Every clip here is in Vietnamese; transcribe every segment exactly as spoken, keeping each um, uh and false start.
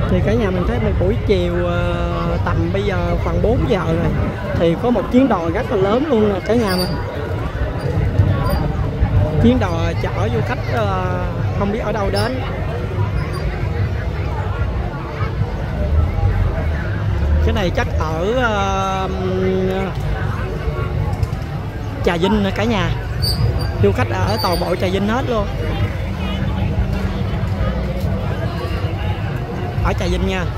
Thì cả nhà mình thấy một buổi chiều tầm bây giờ khoảng bốn giờ rồi, thì có một chuyến đò rất là lớn luôn rồi cả nhà mình. Chuyến đò chở du khách không biết ở đâu đến. Cái này chắc ở uh, Trà Vinh cả nhà. Du khách ở toàn bộ Trà Vinh hết luôn. Ở Trà Vinh nha.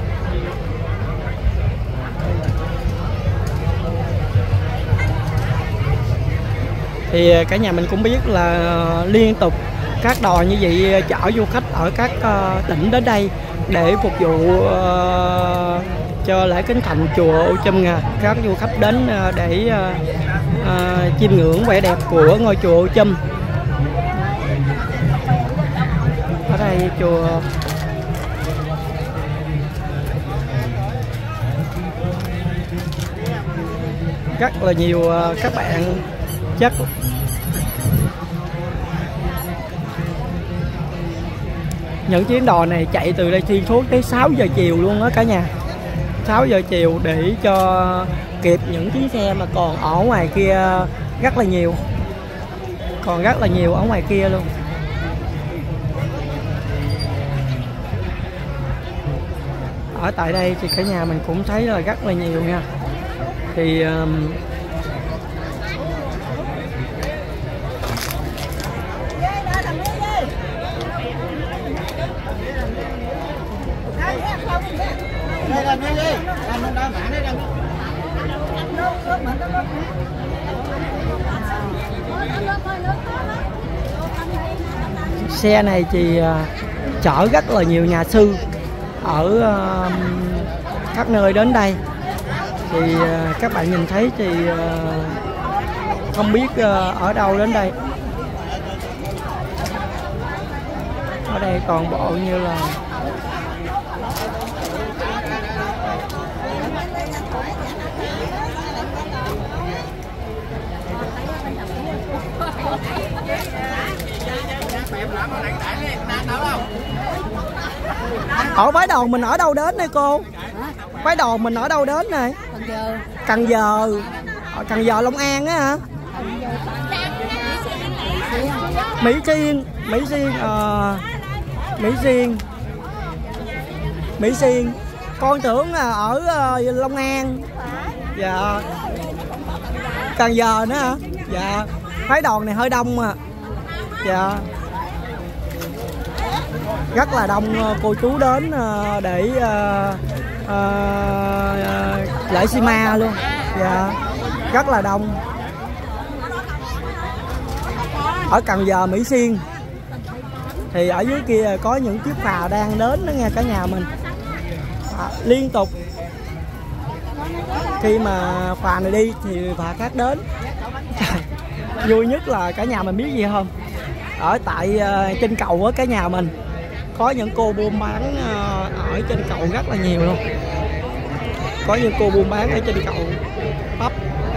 Thì cả nhà mình cũng biết là liên tục các đò như vậy chở du khách ở các uh, tỉnh đến đây để phục vụ uh, cho lễ kính thành chùa Ô Chum nha. Các du khách đến uh, để uh, uh, chiêm ngưỡng vẻ đẹp của ngôi chùa Ô Chum. Ở đây chùa rất là nhiều uh, các bạn chắc những chuyến đò này chạy từ đây xuyên suốt tới sáu giờ chiều luôn đó cả nhà. Sáu giờ chiều để cho kịp những chuyến xe mà còn ở ngoài kia rất là nhiều. Còn rất là nhiều ở ngoài kia luôn. Ở tại đây thì cả nhà mình cũng thấy là rất là nhiều nha. Thì um, xe này thì uh, chở rất là nhiều nhà sư ở uh, các nơi đến đây. Thì uh, các bạn nhìn thấy thì uh, không biết uh, ở đâu đến đây. Ở đây toàn bộ như là ở Phái Đòn mình ở đâu đến đây cô? Phái Đòn mình ở đâu đến này? Cần Giờ. Cần Giờ. Ở Cần Giờ Long An á hả? Mỹ Xuyên, Mỹ Xuyên, uh, Mỹ Xuyên, Mỹ Xuyên. Con tưởng là ở uh, Long An. Dạ. Cần Giờ nữa hả? Dạ. Phái Đòn này hơi đông à. Dạ. Rất là đông cô chú đến để uh, uh, lễ xi ma luôn. Dạ. Rất là đông. Ở Cần Giờ Mỹ Xuyên thì ở dưới kia có những chiếc phà đang đến đó nghe cả nhà mình. À, liên tục khi mà phà này đi thì phà khác đến. Vui nhất là cả nhà mình biết gì không? Ở tại uh, trên cầu á cả nhà mình có những cô buôn bán uh, ở trên cầu rất là nhiều luôn. Có những cô buôn bán ở trên cầu bắp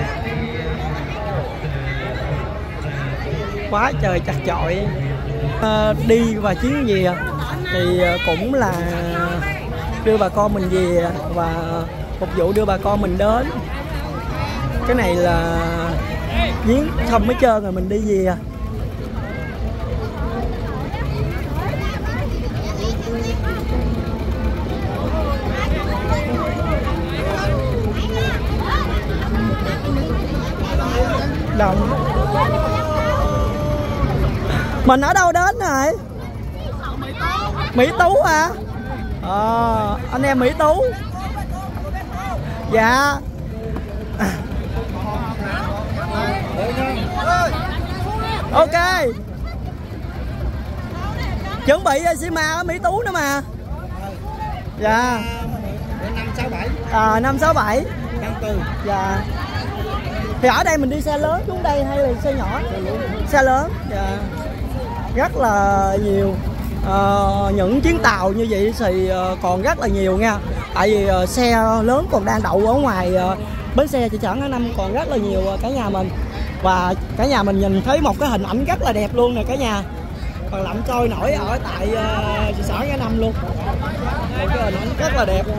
quá trời chặt chội. Uh, đi và chuyến về thì uh, cũng là đưa bà con mình về và phục vụ đưa bà con mình đến. Cái này là giếng xong mới trơn rồi mình đi về. Đông. Mình ở đâu đến rồi? Mỹ Tú hả? Ờ, anh em Mỹ Tú. Dạ. Ok. Chuẩn bị xi ma ở Mỹ Tú nữa mà. Dạ. năm sáu bảy. À năm sáu bảy. Tháng tư. Dạ. Thì ở đây mình đi xe lớn xuống đây hay là xe nhỏ? Xe lớn. Dạ. Rất là nhiều. Uh, những chuyến tàu như vậy thì uh, còn rất là nhiều nha. Tại vì uh, xe lớn còn đang đậu ở ngoài uh, bến xe Thị Trấn Hà Năm còn rất là nhiều uh, cả nhà mình. Và cả nhà mình nhìn thấy một cái hình ảnh rất là đẹp luôn nè cả nhà. Còn lặn trôi nổi ở tại uh, Thị Xã Hà Năm luôn. Một cái hình ảnh rất rất là đẹp.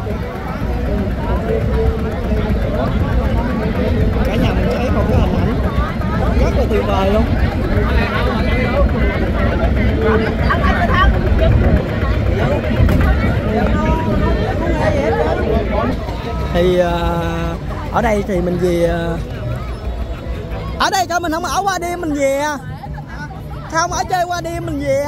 Cả nhà mình thấy một cái hình ảnh rất là tuyệt vời luôn. Thì uh, ở đây thì mình về uh, ở đây coi mình không ở qua đêm mình về, sao không ở chơi qua đêm mình về?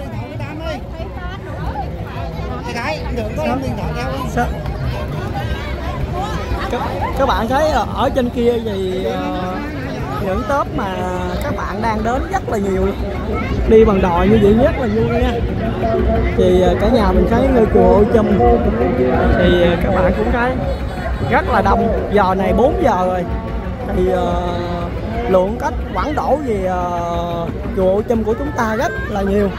Các, các bạn thấy ở trên kia thì uh, những tốp mà các bạn đang đến rất là nhiều, đi bằng đò như vậy rất là vui nha. Thì uh, cả nhà mình thấy ngôi chùa Ô Chum thì uh, các bạn cũng thấy rất là đông. Giờ này bốn giờ rồi thì uh, lượng khách quảng đổ về uh, chùa Ô Chum của chúng ta rất là nhiều,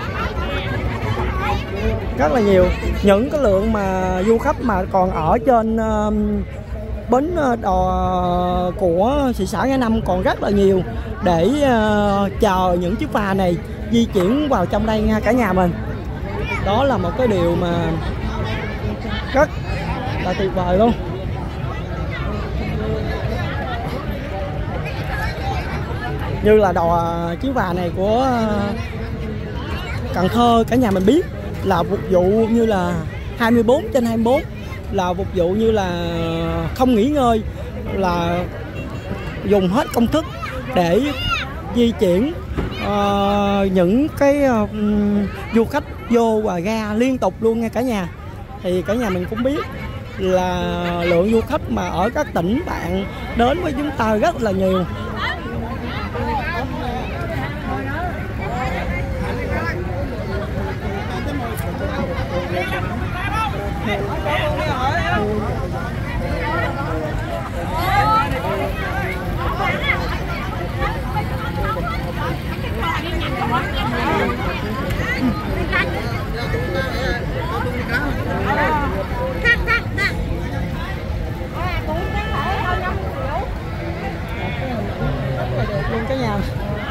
rất là nhiều. Những cái lượng mà du khách mà còn ở trên uh, bến đò của thị xã Ngã Năm còn rất là nhiều để uh, chờ những chiếc phà này di chuyển vào trong đây nha cả nhà mình. Đó là một cái điều mà rất là tuyệt vời luôn. Như là đò chuyến phà này của Cần Thơ cả nhà mình biết là phục vụ như là hai mươi bốn trên hai mươi bốn, là phục vụ như là không nghỉ ngơi, là dùng hết công thức để di chuyển uh, những cái uh, du khách vô và ra liên tục luôn nha cả nhà. Thì cả nhà mình cũng biết là lượng du khách mà ở các tỉnh bạn đến với chúng ta rất là nhiều. Luôn cả nhà.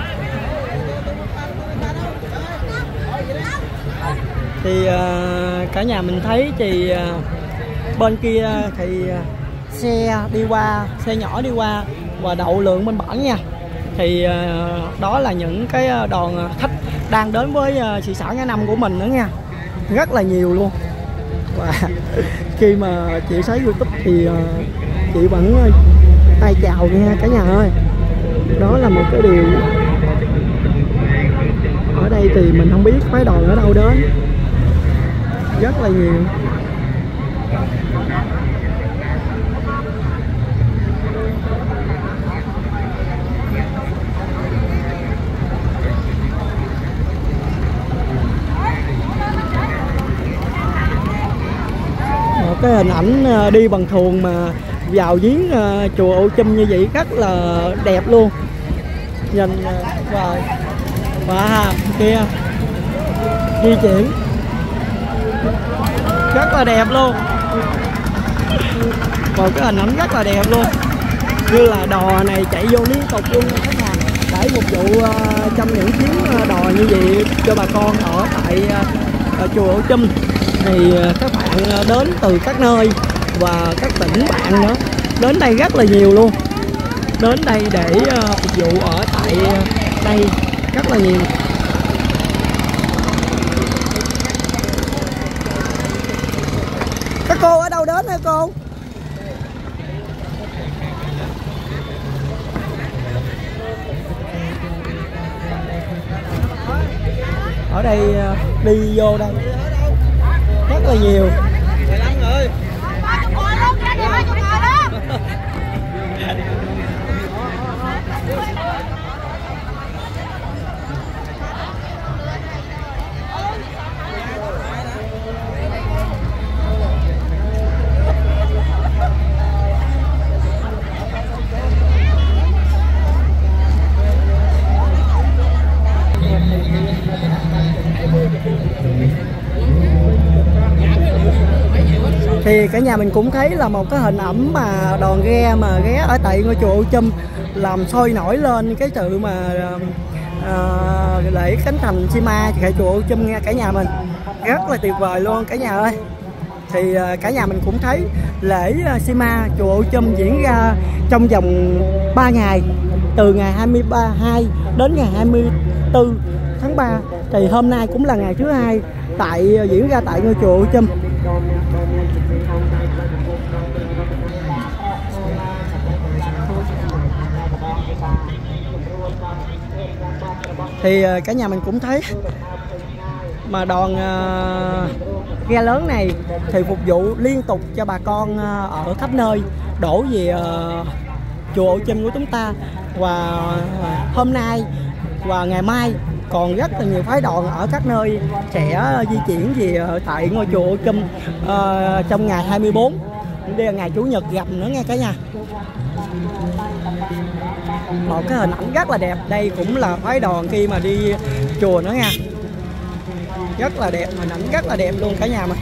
Thì uh, cả nhà mình thấy thì uh, bên kia thì uh, xe đi qua, xe nhỏ đi qua và đậu lượng bên bển nha. Thì uh, đó là những cái đoàn khách đang đến với uh, thị xã Ngã Năm của mình nữa nha, rất là nhiều luôn. Và khi mà chị thấy YouTube thì uh, chị vẫn tay chào nha cả nhà ơi. Đó là một cái điều. Ở đây thì mình không biết phái đoàn ở đâu đến, rất là nhiều. Một cái hình ảnh đi bằng thuyền mà vào giếng uh, chùa Ô Chum như vậy rất là đẹp luôn. Nhìn uh, rồi và kia di chuyển rất là đẹp luôn. Một cái hình ảnh rất là đẹp luôn, như là đò này chạy vô liên tục luôn các nhà, để phục vụ uh, trong những chuyến đò như vậy cho bà con ở tại uh, chùa Ô Chum. Thì uh, các bạn uh, đến từ các nơi và các tỉnh bạn nữa đến đây rất là nhiều luôn, đến đây để uh, phục vụ ở tại uh, đây rất là nhiều. Các cô ở đâu đến hả cô? Ở đây uh, đi vô đây rất là nhiều. Thì cả nhà mình cũng thấy là một cái hình ảnh mà đoàn ghe mà ghé ở tại ngôi chùa Ô Chum làm sôi nổi lên cái sự mà uh, lễ khánh thành xi ma tại chùa Ô Chum nha cả nhà mình, rất là tuyệt vời luôn cả nhà ơi. Thì cả nhà mình cũng thấy lễ xi ma chùa Ô Chum diễn ra trong vòng ba ngày, từ ngày hai mươi hai đến ngày hai mươi tư tháng ba. Thì hôm nay cũng là ngày thứ hai tại diễn ra tại ngôi chùa Ô Chum. Thì cả nhà mình cũng thấy mà đoàn uh, ghe lớn này thì phục vụ liên tục cho bà con uh, ở khắp nơi đổ về uh, chùa Ô Chum của chúng ta. Và uh, hôm nay và ngày mai còn rất là nhiều phái đoàn ở các nơi sẽ di chuyển về uh, tại ngôi chùa Ô Chum uh, trong ngày hai mươi tư. Đây là ngày Chủ nhật gặp nữa nghe cả nhà. Một cái hình ảnh rất là đẹp. Đây cũng là phái đoàn khi mà đi chùa nữa nha. Rất là đẹp, hình ảnh rất là đẹp luôn cả nhà mình.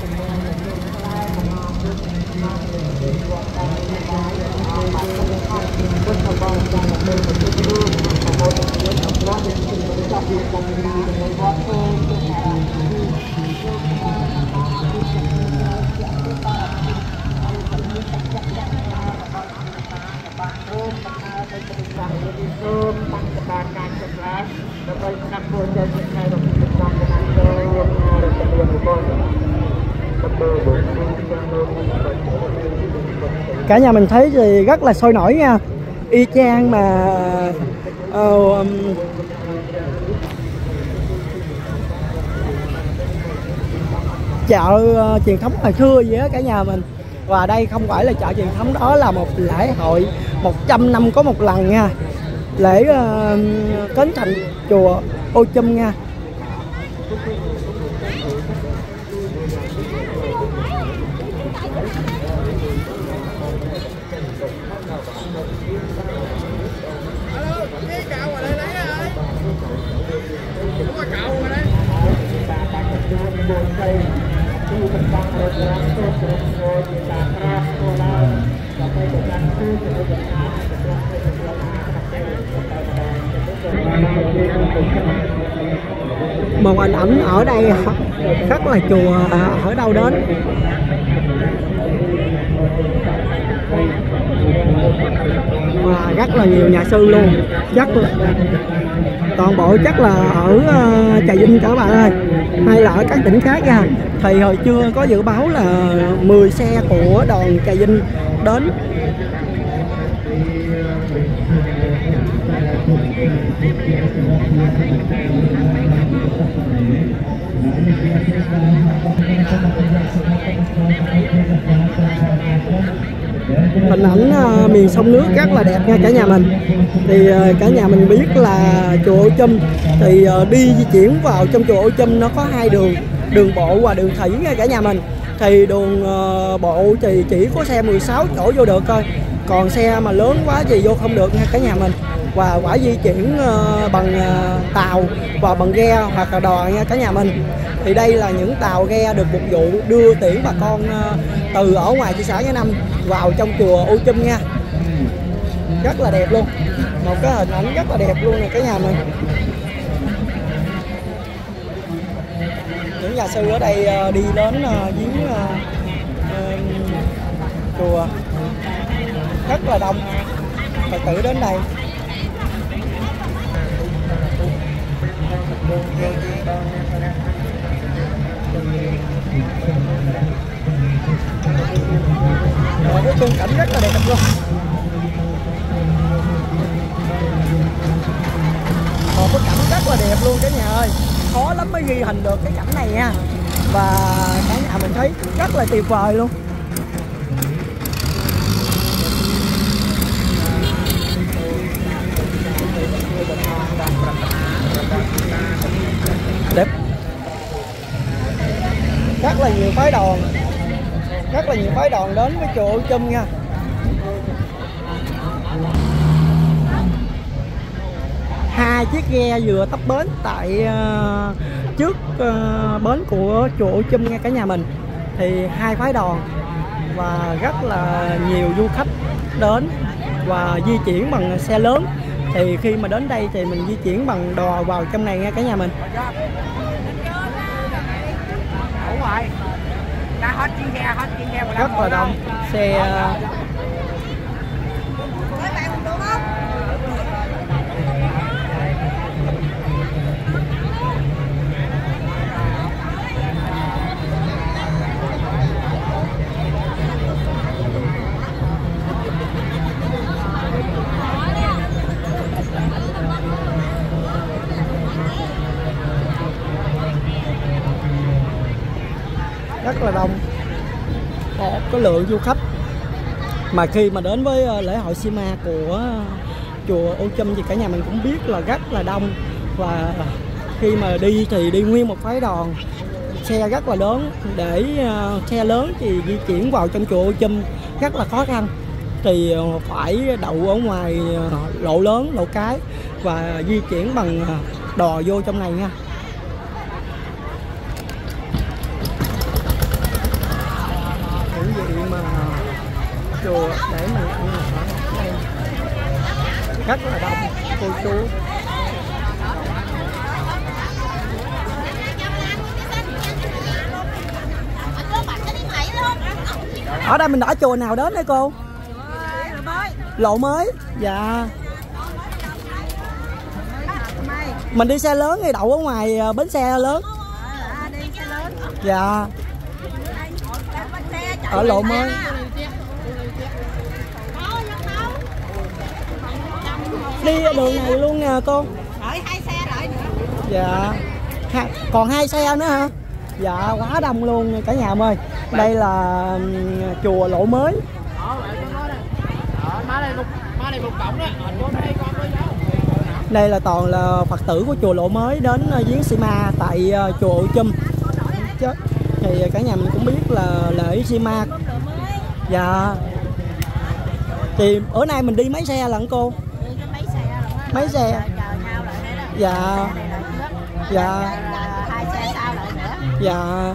Cả nhà mình thấy thì rất là sôi nổi nha, y chang mà uh, chợ uh, truyền thống hồi xưa vậy á cả nhà mình. Và đây không phải là chợ truyền thống, đó là một lễ hội một trăm năm có một lần nha, lễ uh, cấn thành chùa Ô Chum nha. Một hình ảnh ở đây rất là chùa ở đâu đến. Và rất là nhiều nhà sư luôn, chắc là toàn bộ chắc là ở uh, Trà Vinh cả bạn ơi, hay là ở các tỉnh khác nha. Thì hồi trưa có dự báo là mười xe của đoàn Trà Vinh đến. Hình ảnh uh, miền sông nước rất là đẹp nha cả nhà mình. Thì uh, cả nhà mình biết là chùa Ô Chum thì uh, đi di chuyển vào trong chùa Ô Chum nó có hai đường, đường bộ và đường thủy nha cả nhà mình. Thì đường uh, bộ thì chỉ có xe mười sáu chỗ vô được thôi, còn xe mà lớn quá thì vô không được nha cả nhà mình. Và phải di chuyển uh, bằng uh, tàu và bằng ghe hoặc là đò nha cả nhà mình. Thì đây là những tàu ghe được phục vụ đưa tiễn bà con uh, từ ở ngoài thị xã Giá Năm vào trong chùa Ô Chum nha. Rất là đẹp luôn, một cái hình ảnh rất là đẹp luôn nè cả nhà mình. Những nhà sư ở đây uh, đi đến uh, viếng uh, uh, chùa rất là đông Phật tử đến đây. Một cái khung cảnh rất là đẹp luôn. Một cái cảnh rất là đẹp luôn cả nhà ơi. Khó lắm mới ghi hình được cái cảnh này nha. Và cả nhà mình thấy rất là tuyệt vời luôn. Đẹp. Rất là nhiều phái đoàn, rất là nhiều phái đoàn đến với chùa Ô Chum nha. Hai chiếc ghe vừa tấp bến tại uh, trước uh, bến của chùa Ô Chum nha cả nhà mình. Thì hai phái đoàn và rất là nhiều du khách đến và di chuyển bằng xe lớn. Thì khi mà đến đây thì mình di chuyển bằng đò vào trong này nha cả nhà mình. rất là đông xe. Rất là đông, một cái lượng du khách mà khi mà đến với lễ hội xi ma của chùa Ô Chum thì cả nhà mình cũng biết là rất là đông. Và khi mà đi thì đi nguyên một phái đoàn, xe rất là lớn, để uh, xe lớn thì di chuyển vào trong chùa Ô Chum rất là khó khăn, thì uh, phải đậu ở ngoài uh, lộ lớn, lộ cái và di chuyển bằng uh, đò vô trong này nha. Mà chùa để mình ăn ở đây rất là đông cô chú. Ở đây mình đã chùa nào đến đây cô? Lộ Mới. Dạ. Mình đi xe lớn thì đậu ở ngoài bến xe lớn. Dạ. Ở Lộ Mới. Đi đường này luôn nè cô. Đợi hai xe đợi nữa. Dạ. Ha, còn hai xe nữa hả? Dạ quá đông luôn cả nhà ơi. Đây là chùa Lộ Mới. Đây là toàn là Phật tử của chùa Lộ Mới đến viếng xi ma tại chùa Ô Chum. Thì cả nhà mình cũng biết là lễ xi ma. Dạ. Thì bữa nay mình đi mấy xe lận cô? Mấy xe. Mấy xe? Dạ. Dạ. Hai xe sau lại nữa. Dạ.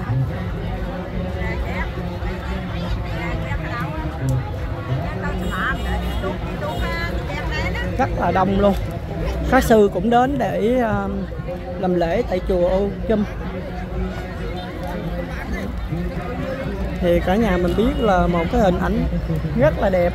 Rất là đông luôn. Các sư cũng đến để uh, làm lễ tại chùa Ô Chum. Thì cả nhà mình biết là một cái hình ảnh rất là đẹp.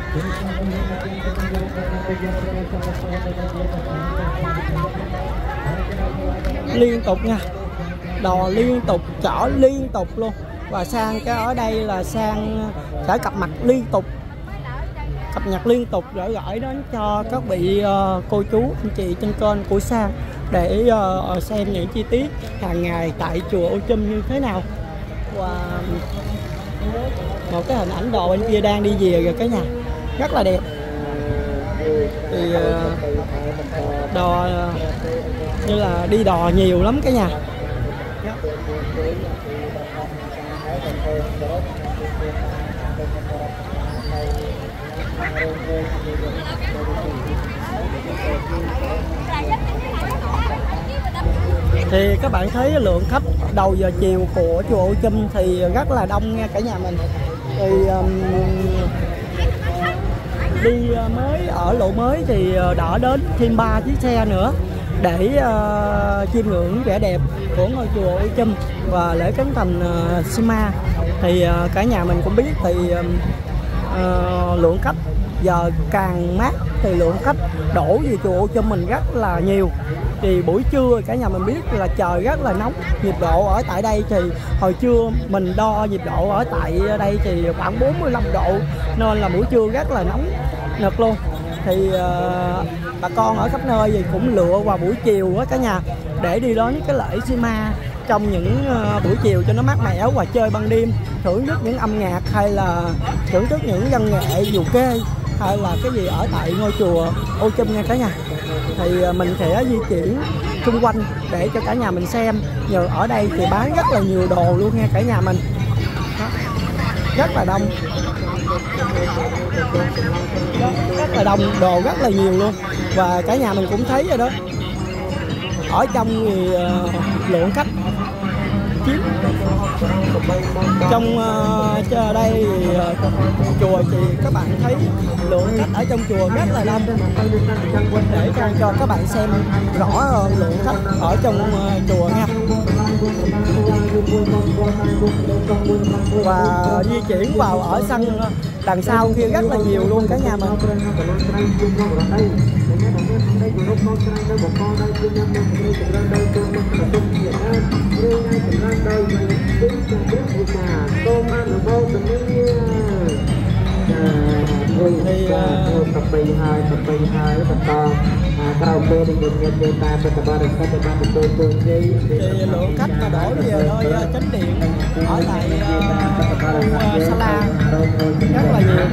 Liên tục nha, đò liên tục, chở liên tục luôn. Và sang cái ở đây là sang sẽ cập nhật liên tục, cập nhật liên tục để gửi đến cho các vị uh, cô chú anh chị trên kênh của Sang để uh, xem những chi tiết hàng ngày tại chùa Ô Chum như thế nào. Và một cái hình ảnh đò bên kia đang đi về rồi cả nhà, rất là đẹp. Thì uh, đò uh, như là đi đò nhiều lắm cả nhà. Thì các bạn thấy lượng khách đầu giờ chiều của chùa Ô Chum thì rất là đông nha cả nhà mình. Thì um, đi mới ở Lộ Mới thì đã đến thêm ba chiếc xe nữa để uh, chiêm ngưỡng vẻ đẹp của ngôi chùa Ô Chum và lễ khánh thành uh, xi ma. Thì uh, cả nhà mình cũng biết thì uh, uh, lượng khách giờ càng mát thì lượng khách đổ về chùa Ô Chum mình rất là nhiều. Thì buổi trưa cả nhà mình biết là trời rất là nóng, nhiệt độ ở tại đây thì hồi trưa mình đo nhiệt độ ở tại đây thì khoảng bốn mươi lăm độ, nên là buổi trưa rất là nóng nực luôn. Thì uh, bà con ở khắp nơi thì cũng lựa vào buổi chiều đó cả nhà để đi đến cái lễ xi ma trong những uh, buổi chiều cho nó mát mẻ, và chơi ban đêm, thưởng thức những âm nhạc hay là thưởng thức những văn nghệ dù kê hay là cái gì ở tại ngôi chùa Ô Chum nha cả nhà. Thì uh, mình sẽ di chuyển xung quanh để cho cả nhà mình xem. Nhờ ở đây thì bán rất là nhiều đồ luôn nha cả nhà mình. Đó, rất là đông, rất là đông, đồ rất là nhiều luôn. Và cả nhà mình cũng thấy rồi đó, ở trong thì uh, lượng khách chiếm trong uh, đây thì, uh, chùa thì các bạn thấy lượng khách ở trong chùa rất là đông. Để cho các bạn xem rõ lượng khách ở trong uh, chùa nha. và di chuyển vào ở sân đằng sau kia rất là nhiều luôn cả nhà mình. Thì tập bì hai tập bì hai tập to karaoke thì mình nhận về ta bên tập ba được khách ba được tôi tôi thì lượng khách mà đổ về nơi chánh điện ở tại khu Sala rất là nhiều.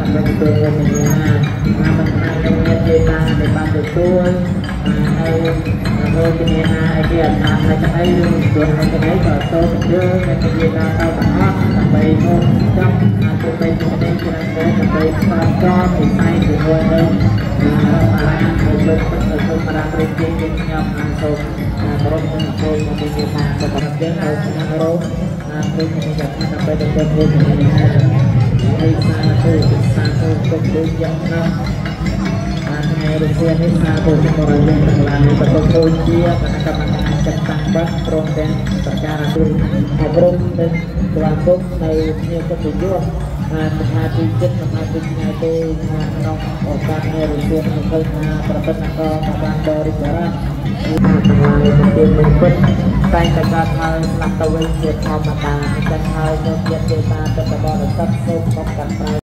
Thôi cái này là cái là hai cái ấy luôn, rồi hai cái ấy rồi tôi mình đưa cái cái gì ta tao tặng hết, tặng bì thôi, trong tụi mình tụi mình cho nên để tụi mình cho thì tay thì thôi đâu, mà tụi mình tụi mình mà làm việc gì với nhau ăn thôi, rồi mình thôi mà mình làm cho các bạn thấy là rồi, tôi mình gặp các bạn tụi mình thôi mình đi xa thôi, xa thôi, tôi đi dẫn nó. Ngày đầu tiên hết xa tôi sẽ có những tầng là tập trung thôi chia và các bạn chặt tăng bắt trong đen tất cả là tôi học rung đến toàn quốc này như các bạn biết mà hai mươi chín và hai mươi ngày tôi nông ở các ngày đầu tiên mình hơi tập tập là có các bạn đo đi ra ngày đầu tiên mình quên tay tất cả hai làm tàu về việc học mà ta tất cả hai cho việc người ta tất cả mọi tập trung trong cả